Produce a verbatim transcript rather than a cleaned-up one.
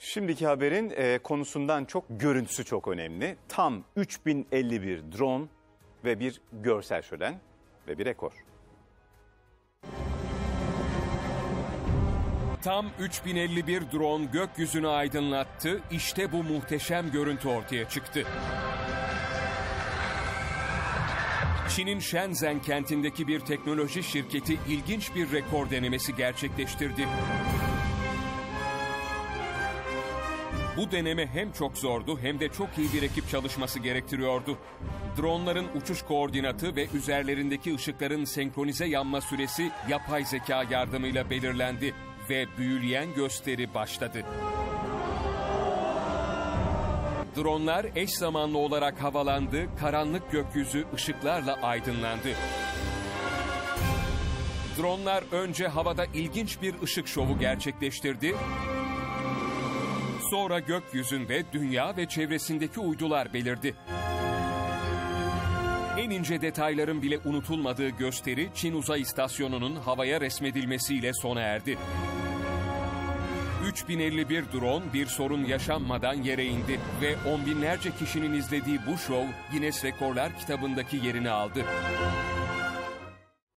Şimdiki haberin e, konusundan çok görüntüsü çok önemli. Tam üç bin elli bir drone ve bir görsel şölen ve bir rekor. Tam üç bin elli bir drone gökyüzünü aydınlattı. İşte bu muhteşem görüntü ortaya çıktı. Çin'in Shenzhen kentindeki bir teknoloji şirketi ilginç bir rekor denemesi gerçekleştirdi. Bu deneme hem çok zordu hem de çok iyi bir ekip çalışması gerektiriyordu. Dronların uçuş koordinatı ve üzerlerindeki ışıkların senkronize yanma süresi yapay zeka yardımıyla belirlendi ve büyüleyen gösteri başladı. Dronlar eş zamanlı olarak havalandı, karanlık gökyüzü ışıklarla aydınlandı. Dronlar önce havada ilginç bir ışık şovu gerçekleştirdi. Sonra gökyüzünde dünya ve çevresindeki uydular belirdi. En ince detayların bile unutulmadığı gösteri Çin Uzay İstasyonu'nun havaya resmedilmesiyle sona erdi. üç bin elli bir drone bir sorun yaşanmadan yere indi ve on binlerce kişinin izlediği bu şov Guinness Rekorlar kitabındaki yerini aldı.